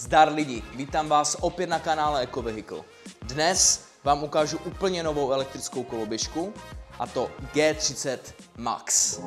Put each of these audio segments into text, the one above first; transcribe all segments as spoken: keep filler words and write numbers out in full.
Zdar lidi, vítám vás opět na kanále EcoVehicle. Dnes vám ukážu úplně novou elektrickou koloběžku, a to G třicet Max.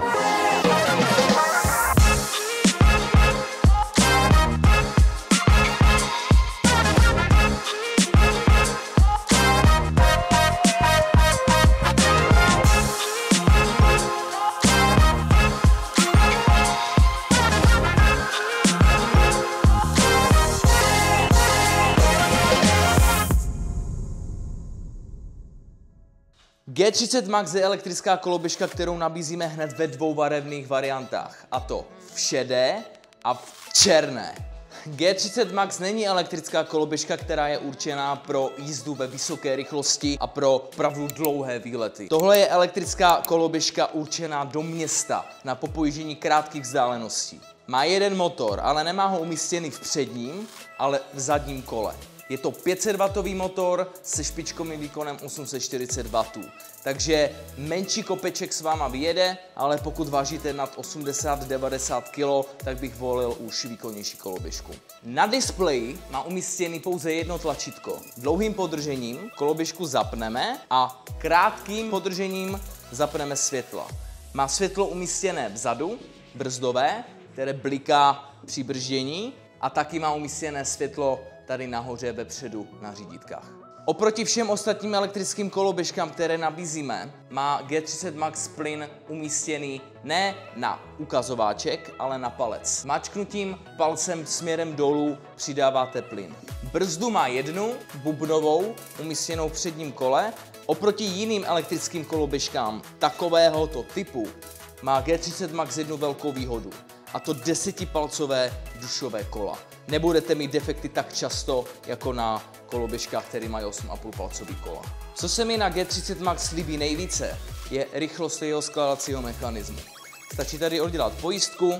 G třicet Max je elektrická koloběžka, kterou nabízíme hned ve dvou barevných variantách, a to v šedé a v černé. G třicet Max není elektrická koloběžka, která je určená pro jízdu ve vysoké rychlosti a pro opravdu dlouhé výlety. Tohle je elektrická koloběžka určená do města na popojíždění krátkých vzdáleností. Má jeden motor, ale nemá ho umístěný v předním, ale v zadním kole. Je to pět set watový motor se špičkovým výkonem osm set čtyřicet wattů. Takže menší kopeček s váma vyjede, ale pokud vážíte nad osmdesát až devadesát kilo, tak bych volil už výkonnější koloběžku. Na displeji má umístěný pouze jedno tlačítko. Dlouhým podržením koloběžku zapneme a krátkým podržením zapneme světla. Má světlo umístěné vzadu, brzdové, které bliká při brždění, a taky má umístěné světlo tady nahoře vepředu na řídítkách. Oproti všem ostatním elektrickým koloběžkám, které nabízíme, má G třicet Max plyn umístěný ne na ukazováček, ale na palec. Mačknutím palcem směrem dolů přidáváte plyn. Brzdu má jednu bubnovou umístěnou v předním kole. Oproti jiným elektrickým koloběžkám takovéhoto typu má G třicet Max jednu velkou výhodu, a to desetipalcové dušové kola. Nebudete mít defekty tak často jako na koloběžkách, které mají osm a půl palcový kola. Co se mi na G třicet Max líbí nejvíce, je rychlost jeho skladacího mechanismu. Stačí tady oddělat pojistku,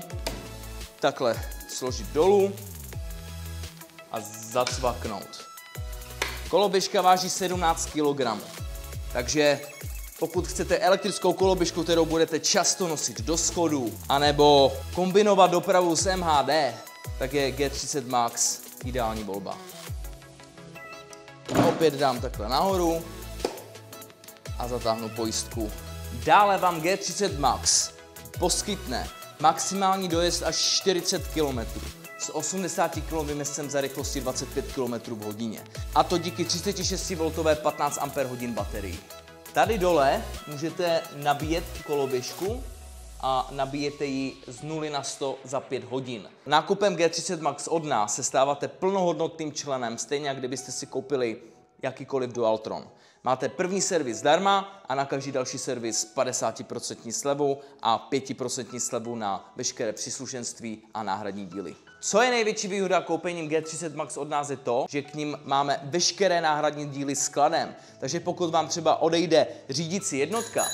takhle složit dolů a zacvaknout. Koloběžka váží sedmnáct kilogramů, takže pokud chcete elektrickou koloběžku, kterou budete často nosit do schodů, anebo kombinovat dopravu s M H D, tak je G třicet Max ideální volba. Opět dám takhle nahoru a zatáhnu pojistku. Dále vám G třicet Max poskytne maximální dojezd až čtyřicet kilometrů s osmdesátikilovým městcem za rychlosti dvacet pět kilometrů v hodině. A to díky třicetišestivoltové patnáct ampérhodin baterii. Tady dole můžete nabíjet koloběžku a nabíjete ji z nuly na sto za pět hodin. Nákupem G třicet Max od nás se stáváte plnohodnotným členem, stejně jak kdybyste si koupili jakýkoliv Dualtron. Máte první servis zdarma a na každý další servis padesát procent slevu a pět procent slevu na veškeré příslušenství a náhradní díly. Co je největší výhoda koupením G třicet Max od nás je to, že k ním máme veškeré náhradní díly skladem. Takže pokud vám třeba odejde řídící jednotka,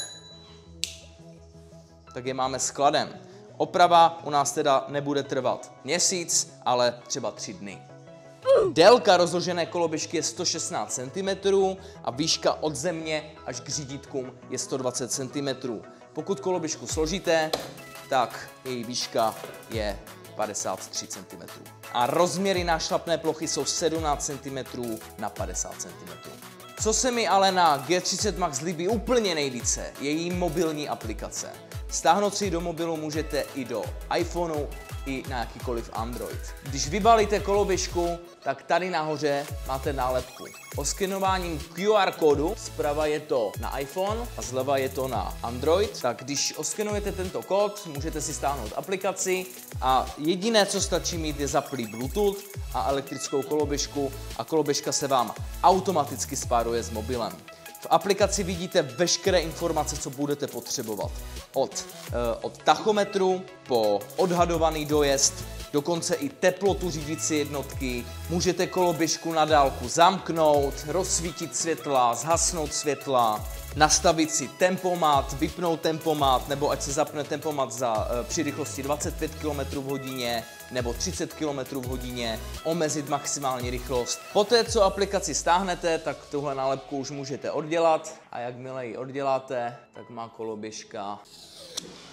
tak je máme skladem. Oprava u nás teda nebude trvat měsíc, ale třeba tři dny. Délka rozložené koloběžky je sto šestnáct centimetrů a výška od země až k řídítkům je sto dvacet centimetrů. Pokud koloběžku složíte, tak její výška je padesát tři centimetrů. A rozměry nášlapné plochy jsou sedmnáct centimetrů na padesát centimetrů. Co se mi ale na G třicet Max líbí úplně nejvíce, je její mobilní aplikace. Stáhnout si ji do mobilu můžete i do iPhoneu, i na jakýkoliv Android. Když vybalíte koloběžku, tak tady nahoře máte nálepku. Oskenováním Q R kódu, zprava je to na iPhone a zleva je to na Android, tak když oskenujete tento kód, můžete si stáhnout aplikaci a jediné, co stačí mít, je zaplý Bluetooth a elektrickou koloběžku a koloběžka se vám automaticky spáruje s mobilem. V aplikaci vidíte veškeré informace, co budete potřebovat. Od, e, od tachometru po odhadovaný dojezd, dokonce i teplotu řídící jednotky. Můžete koloběžku na dálku zamknout, rozsvítit světla, zhasnout světla, nastavit si tempomat, vypnout tempomat, nebo ať se zapne tempomat za, e, při rychlosti dvacet pět kilometrů v hodině nebo třicet kilometrů v hodině, omezit maximální rychlost. Poté, co aplikaci stáhnete, tak tuhle nálepku už můžete oddělat a jakmile ji odděláte, tak má koloběžka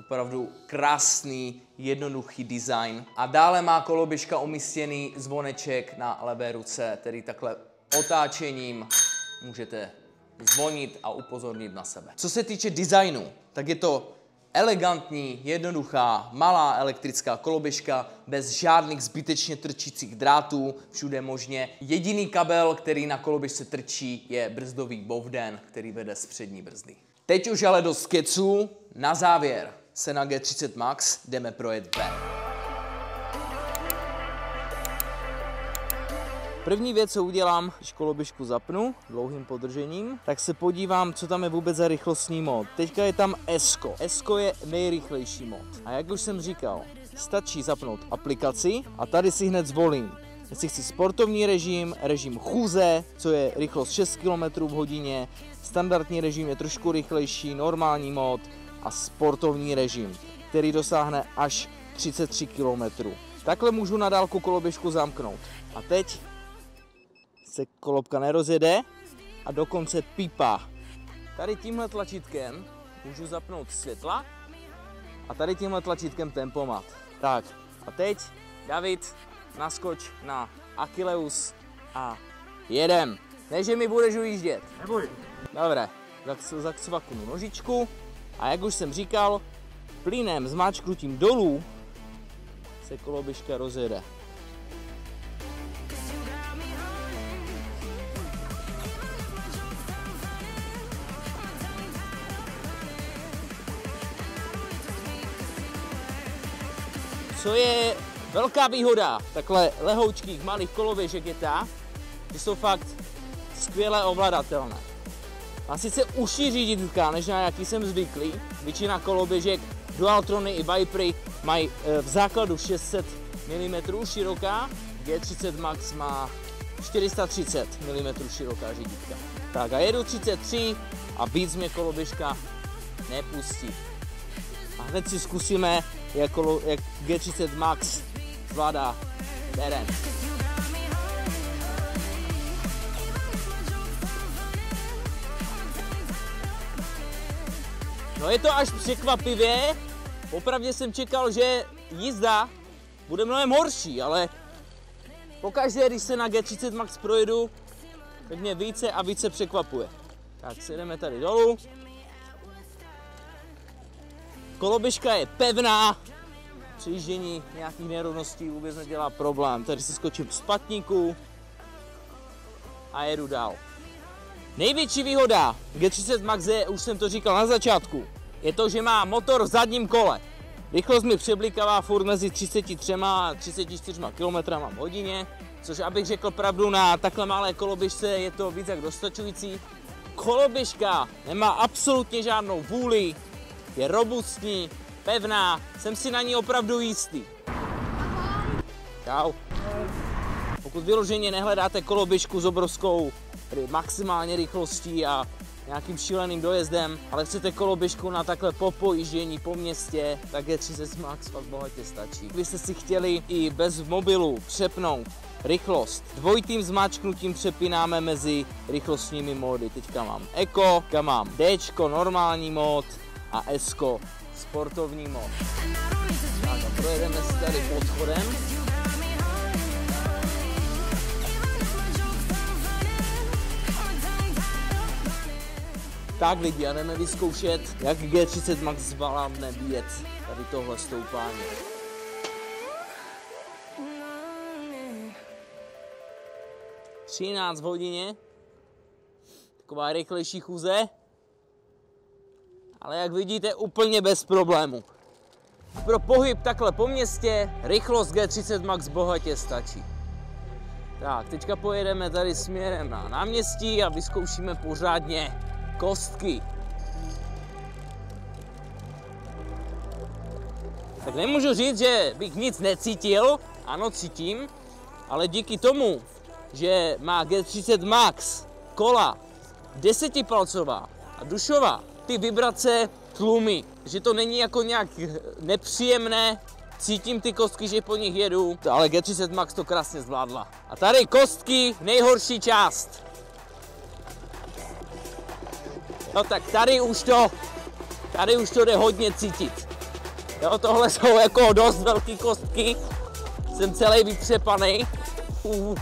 Opravdu krásný, jednoduchý design. A dále má koloběžka umístěný zvoneček na levé ruce, tedy takhle otáčením můžete zvonit a upozornit na sebe. Co se týče designu, tak je to elegantní, jednoduchá, malá elektrická koloběžka bez žádných zbytečně trčících drátů, všude možně. Jediný kabel, který na koloběžce trčí, je brzdový bovden, který vede z přední brzdy. Teď už ale do skeců. Na závěr se na G třicet Max jdeme projet ven. První věc, co udělám, když koloběžku zapnu dlouhým podržením, tak se podívám, co tam je vůbec za rychlostní mod. Teďka je tam Esko. Esko je nejrychlejší mod. A jak už jsem říkal, stačí zapnout aplikaci a tady si hned zvolím, jestli chci sportovní režim, režim chůze, co je rychlost šest kilometrů v hodině, standardní režim je trošku rychlejší, normální mod a sportovní režim, který dosáhne až třicet tři kilometrů. Takhle můžu na dálku koloběžku zamknout. A teď se kolobka nerozjede a dokonce pípá. Tady tímhle tlačítkem můžu zapnout světla a tady tímhle tlačítkem tempomat. Tak a teď, David, naskoč na Achilleus a jedem. Ne, že mi budeš ujíždět. Neboj. Dobré, zacvaknu nožičku a jak už jsem říkal, plynem zmáčknutím dolů se koloběžka rozjede. Co je velká výhoda takhle lehoučkých malých koloběžek je ta, že jsou fakt skvěle ovladatelné. Má sice užší řídítka, než na jaký jsem zvyklý. Většina koloběžek, Dualtrony i Vipery mají v základu šest set milimetrů široká, G třicet Max má čtyři sta třicet milimetrů široká řídítka. Tak a jedu třicet tři a víc mě koloběžka nepustí. A hned si zkusíme, jak, kolo, jak G třicet Max zvládá terén. No je to až překvapivě, opravdu jsem čekal, že jízda bude mnohem horší, ale pokaždé, když se na G třicet Max projedu, tak mě více a více překvapuje. Tak si jdeme tady dolů. Koloběžka je pevná, přijíždění nějakých nerovností vůbec nedělá problém. Tady si skočím z patníku a jedu dál. Největší výhoda G třicet Max je, už jsem to říkal na začátku, je to, že má motor v zadním kole. Rychlost mi přeblikává furt mezi třiceti třemi a třiceti čtyřmi kilometry v hodině, což abych řekl pravdu, na takhle malé koloběžce je to víc jak dostačující. Koloběžka nemá absolutně žádnou vůli, je robustní, pevná, jsem si na ní opravdu jistý. Čau. Pokud vyloženě nehledáte koloběžku s obrovskou maximální rychlostí a nějakým šíleným dojezdem, ale chcete koloběžku na takhle po pojíždění po městě, tak G třicet Max fakt bohatě stačí. Kdybyste si chtěli i bez mobilu přepnout rychlost, dvojitým zmáčknutím přepínáme mezi rychlostními módy. Teďka mám Eco, teďka mám Dčko, normální mód a Esko, sportovní mód. Tak a projedeme si tady podchodem. Tak lidi, a jdeme vyzkoušet, jak G třicet Max zvládne bíjet tady tohle stoupání. třináct v hodině, taková rychlejší chůze, ale jak vidíte úplně bez problému. Pro pohyb takhle po městě rychlost G třicet Max bohatě stačí. Tak, teďka pojedeme tady směrem na náměstí a vyzkoušíme pořádně kostky. Tak nemůžu říct, že bych nic necítil, ano cítím, ale díky tomu, že má G třicet Max kola desetipalcová a dušová, ty vibrace tlumí, že to není jako nějak nepříjemné, cítím ty kostky, že po nich jedu, ale G třicet Max to krásně zvládla. A tady kostky, nejhorší část. No tak tady už to, tady už to jde hodně cítit. Jo, tohle jsou jako dost velké kostky. Jsem celý vytřepaný. Uh.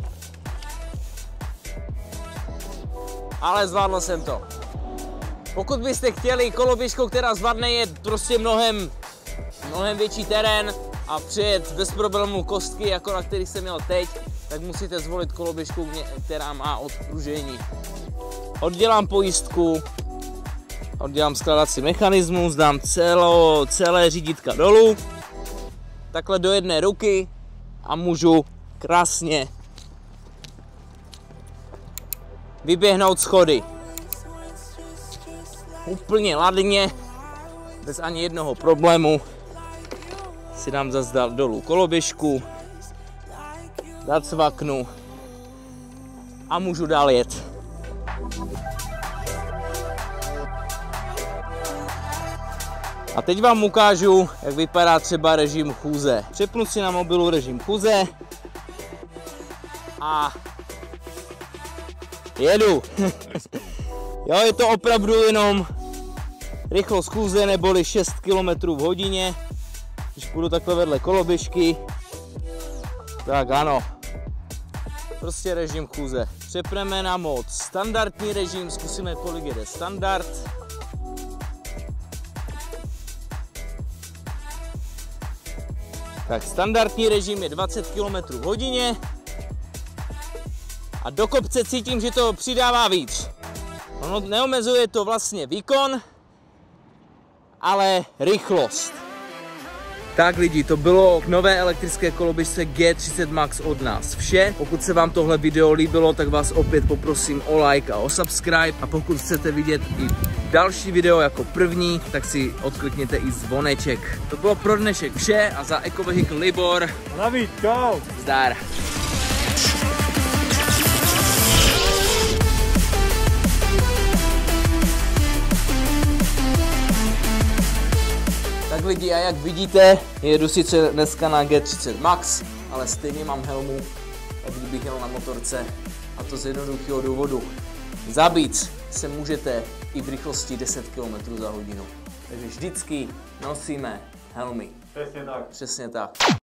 Ale zvládl jsem to. Pokud byste chtěli koloběžku, která zvládne, je prostě mnohem, mnohem větší terén a přijet bez problémů kostky, jako na který jsem měl teď, tak musíte zvolit koloběžku, která má odpružení. Oddělám pojistku, oddělám skladací mechanismus, dám celo, celé řídítka dolů, takhle do jedné ruky a můžu krásně vyběhnout schody. Úplně ladně, bez ani jednoho problému. Si dám zase dát dolů koloběžku, dát svaknu a můžu dál jet. A teď vám ukážu, jak vypadá třeba režim chůze. Přepnu si na mobilu režim chůze a jedu. Jo, je to opravdu jenom rychlost chůze, neboli šest kilometrů v hodině. Když půjdu takhle vedle koloběžky, tak ano. Prostě režim chůze. Přepneme na mod standardní režim, zkusíme, kolik jede standard. Tak standardní režim je dvacet kilometrů v hodině. A do kopce cítím, že to přidává víc. Ono neomezuje to vlastně výkon, ale rychlost. Tak lidi, to bylo k nové elektrické koloběžce G třicet Max od nás vše. Pokud se vám tohle video líbilo, tak vás opět poprosím o like a o subscribe. A pokud chcete vidět i další video jako první, tak si odklikněte i zvoneček. To bylo pro dnešek vše a za Ecovehicle Libor. David, čau! Zdar! Tak lidi, a jak vidíte, jedu sice dneska na G třicet Max, ale stejně mám helmu, jak kdybych jel na motorce, a to z jednoduchého důvodu. Zabít se můžete i v rychlosti deset kilometrů za hodinu. Takže vždycky nosíme helmy. Přesně tak. Přesně tak.